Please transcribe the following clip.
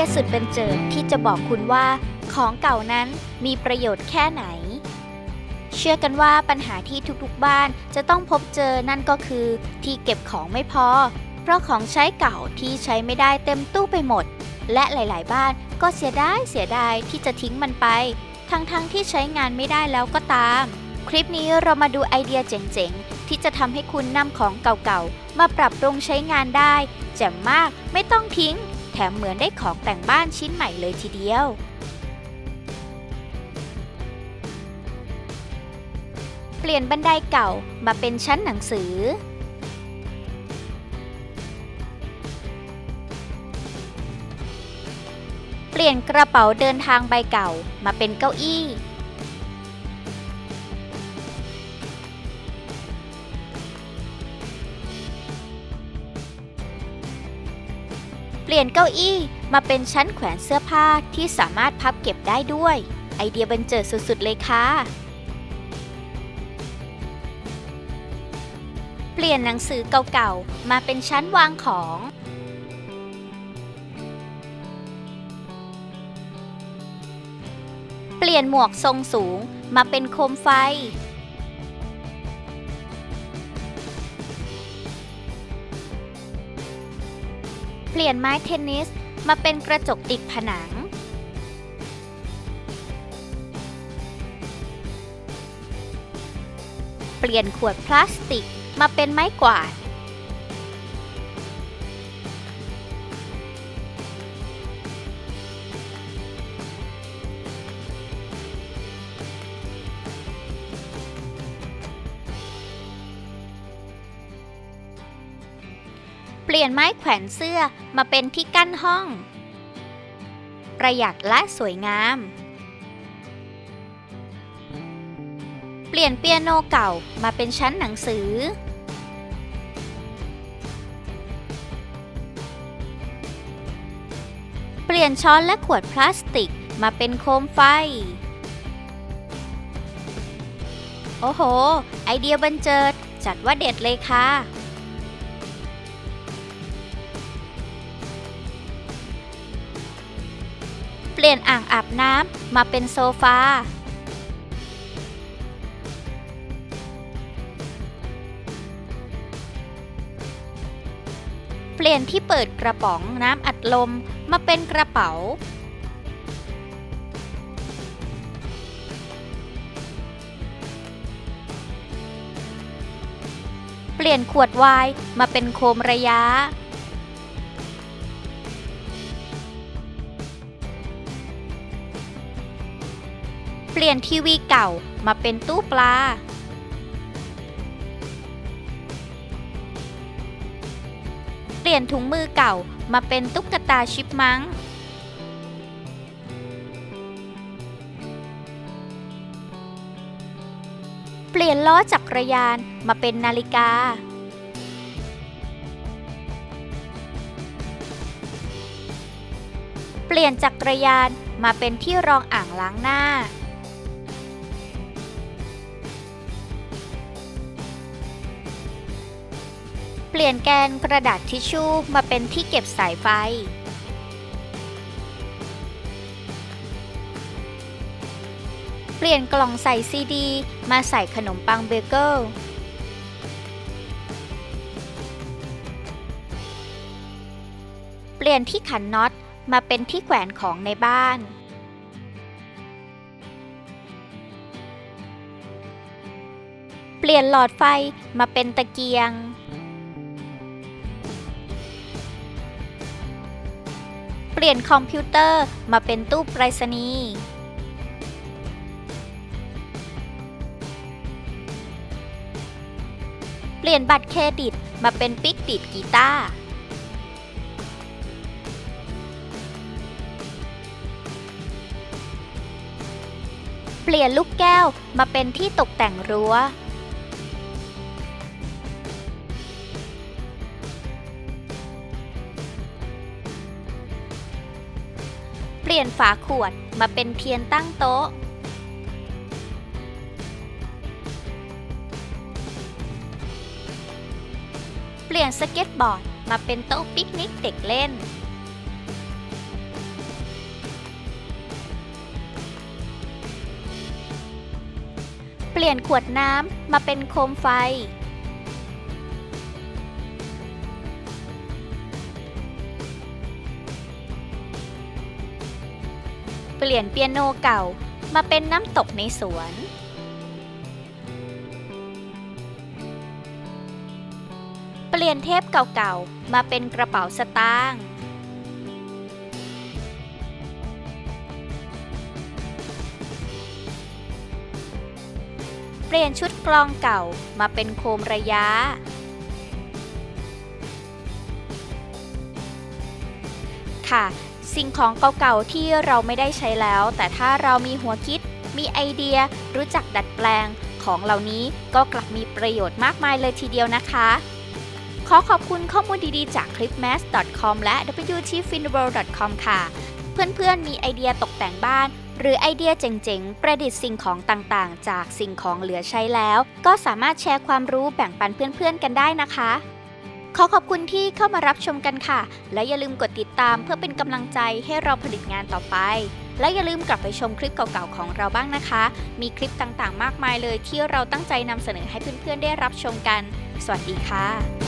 ยสุดบันเจิดที่จะบอกคุณว่าของเก่านั้นมีประโยชน์แค่ไหนเชื่อกันว่าปัญหาที่ทุกๆบ้านจะต้องพบเจอนั่นก็คือที่เก็บของไม่พอเพราะของใช้เก่าที่ใช้ไม่ได้เต็มตู้ไปหมดและหลายๆบ้านก็เสียดายที่จะทิ้งมันไปทั้งที่ใช้งานไม่ได้แล้วก็ตามคลิปนี้เรามาดูไอเดียเจ๋งๆที่จะทำให้คุณนำของเก่าๆมาปรับปรุงใช้งานได้แจ่มมากไม่ต้องทิ้งแถมเหมือนได้ของแต่งบ้านชิ้นใหม่เลยทีเดียวเปลี่ยนบันไดเก่ามาเป็นชั้นหนังสือเปลี่ยนกระเป๋าเดินทางใบเก่ามาเป็นเก้าอี้เปลี่ยนเก้าอี้มาเป็นชั้นแขวนเสื้อผ้าที่สามารถพับเก็บได้ด้วยไอเดียบันเจิดสุดๆเลยค่ะเปลี่ยนหนังสือเก่าๆมาเป็นชั้นวางของเปลี่ยนหมวกทรงสูงมาเป็นโคมไฟเปลี่ยนไม้เทนนิสมาเป็นกระจกติดผนังเปลี่ยนขวดพลาสติกมาเป็นไม้กวาดเปลี่ยนไม้แขวนเสื้อมาเป็นที่กั้นห้องประหยัดและสวยงามเปลี่ยนเปียโนเก่ามาเป็นชั้นหนังสือเปลี่ยนช้อนและขวดพลาสติกมาเป็นโคมไฟโอ้โหไอเดียบันเจิดจัดว่าเด็ดเลยค่ะเปลี่ยนอ่างอาบน้ำมาเป็นโซฟาเปลี่ยนที่เปิดกระป๋องน้ำอัดลมมาเป็นกระเป๋าเปลี่ยนขวดไวน์มาเป็นโคมระยะเปลี่ยนทีวีเก่ามาเป็นตู้ปลาเปลี่ยนถุงมือเก่ามาเป็นตุ๊กตาชิปมังก์เปลี่ยนล้อจักรยานมาเป็นนาฬิกาเปลี่ยนจักรยานมาเป็นที่รองอ่างล้างหน้าเปลี่ยนแกนกระดาษทิชชู่มาเป็นที่เก็บสายไฟเปลี่ยนกล่องใส่ซีดีมาใส่ขนมปังเบเกิลเปลี่ยนที่ขันน็อตมาเป็นที่แขวนของในบ้านเปลี่ยนหลอดไฟมาเป็นตะเกียงเปลี่ยนคอมพิวเตอร์มาเป็นตู้ไปรษณีย์เปลี่ยนบัตรเครดิตมาเป็นปิ๊กดีดกีตาร์เปลี่ยนลูกแก้วมาเป็นที่ตกแต่งรั้วเปลี่ยนฝาขวดมาเป็นเทียนตั้งโต๊ะ เปลี่ยนสเก็ตบอร์ดมาเป็นโต๊ะปิกนิกเด็กเล่นเปลี่ยนขวดน้ำมาเป็นโคมไฟเปลี่ยนเปียโนเก่ามาเป็นน้ำตกในสวนเปลี่ยนเทปเก่าๆมาเป็นกระเป๋าสตางค์เปลี่ยนชุดกลองเก่ามาเป็นโคมระยะค่ะสิ่งของเก่าๆที่เราไม่ได้ใช้แล้วแต่ถ้าเรามีหัวคิดมีไอเดียรู้จักดัดแปลงของเหล่านี้ก็กลับมีประโยชน์มากมายเลยทีเดียวนะคะขอขอบคุณข้อมูลดีๆจาก clipmas.com และ wtfinworld.com ค่ะเพื่อนๆมีไอเดียตกแต่งบ้านหรือไอเดียเจ๋งๆประดิษฐ์สิ่งของต่างๆจากสิ่งของเหลือใช้แล้วก็สามารถแชร์ความรู้แบ่งปันเพื่อนๆกันได้นะคะขอขอบคุณที่เข้ามารับชมกันค่ะและอย่าลืมกดติดตามเพื่อเป็นกำลังใจให้เราผลิตงานต่อไปและอย่าลืมกลับไปชมคลิปเก่าๆของเราบ้างนะคะมีคลิปต่างๆมากมายเลยที่เราตั้งใจนำเสนอให้เพื่อนๆได้รับชมกันสวัสดีค่ะ